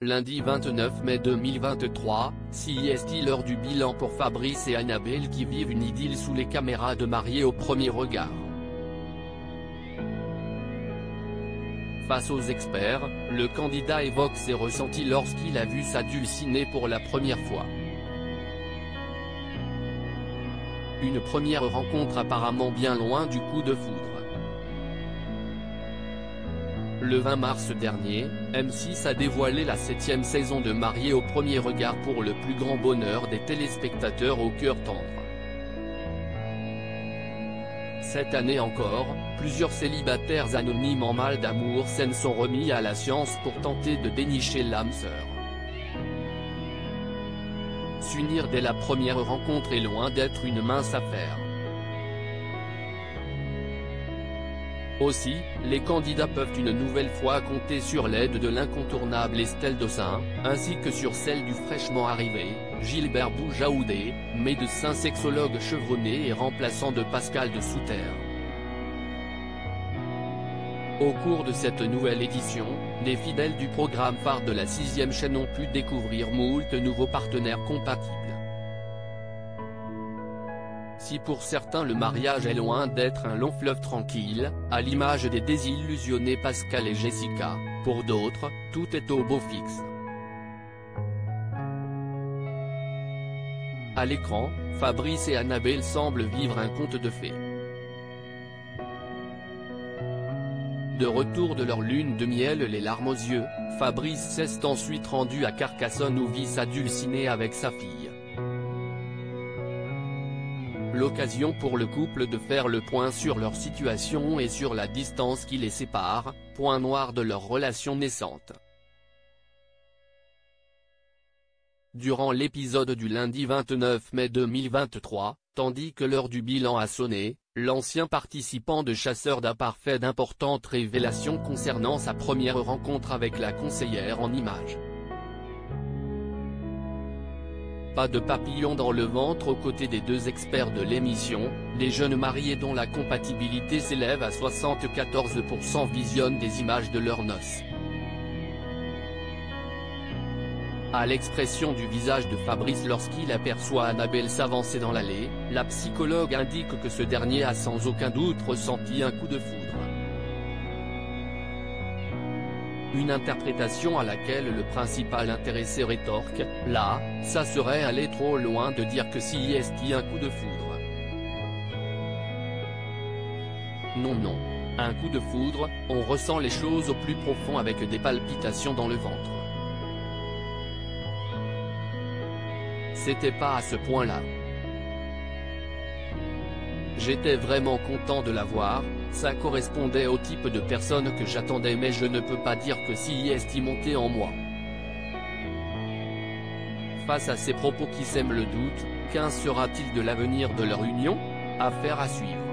lundi 29 mai 2023, CIST l'heure du bilan pour Fabrice et Annabelle qui vivent une idylle sous les caméras de Mariés au premier regard. Face aux experts, le candidat évoque ses ressentis lorsqu'il a vu sa dulcinée pour la première fois. Une première rencontre apparemment bien loin du coup de foudre. Le 20 mars dernier, M6 a dévoilé la 7e saison de Mariés au premier regard pour le plus grand bonheur des téléspectateurs au cœur tendre. Cette année encore, plusieurs célibataires anonymes en mal d'amour s'en sont remis à la science pour tenter de dénicher l'âme sœur. S'unir dès la première rencontre est loin d'être une mince affaire. Aussi, les candidats peuvent une nouvelle fois compter sur l'aide de l'incontournable Estelle Dossin, ainsi que sur celle du fraîchement arrivé, Gilbert Boujaoudé, médecin sexologue chevronné et remplaçant de Pascal de Souter. Au cours de cette nouvelle édition, les fidèles du programme phare de la 6e chaîne ont pu découvrir moult nouveaux partenaires compatibles. Si pour certains le mariage est loin d'être un long fleuve tranquille, à l'image des désillusionnés Pascal et Jessica, pour d'autres, tout est au beau fixe. À l'écran, Fabrice et Annabelle semblent vivre un conte de fées. De retour de leur lune de miel les larmes aux yeux, Fabrice s'est ensuite rendu à Carcassonne où vit sa dulcinée avec sa fille. L'occasion pour le couple de faire le point sur leur situation et sur la distance qui les sépare, point noir de leur relation naissante. Durant l'épisode du lundi 29 mai 2023, tandis que l'heure du bilan a sonné, l'ancien participant de Chasseurs d'appart fait d'importantes révélations concernant sa première rencontre avec la conseillère en images. Pas de papillon dans le ventre aux côtés des deux experts de l'émission, les jeunes mariés dont la compatibilité s'élève à 74% visionnent des images de leurs noces. À l'expression du visage de Fabrice lorsqu'il aperçoit Annabelle s'avancer dans l'allée, la psychologue indique que ce dernier a sans aucun doute ressenti un coup de foudre. Une interprétation à laquelle le principal intéressé rétorque, là, ça serait aller trop loin de dire que CIST un coup de foudre. Non, un coup de foudre, on ressent les choses au plus profond avec des palpitations dans le ventre. C'était pas à ce point-là. J'étais vraiment content de la voir, ça correspondait au type de personne que j'attendais mais je ne peux pas dire que CIST montait en moi. Face à ces propos qui sèment le doute, qu'en sera-t-il de l'avenir de leur union? Affaire à suivre.